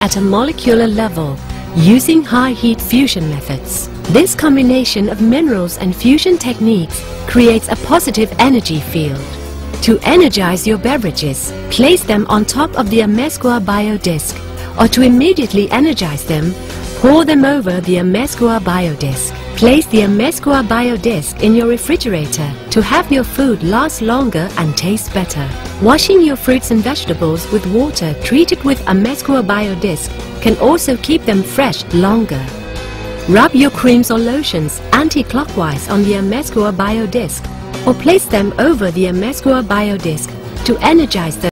at a molecular level using high heat fusion methods. This combination of minerals and fusion techniques creates a positive energy field. To energize your beverages, place them on top of the Amezcua Biodisc, or to immediately energize them, pour them over the Amezcua Biodisc. Place the Amezcua Biodisc in your refrigerator to have your food last longer and taste better. Washing your fruits and vegetables with water treated with Amezcua Biodisc can also keep them fresh longer. Rub your creams or lotions anti-clockwise on the Amezcua Biodisc, or place them over the Amezcua Biodisc to energize them.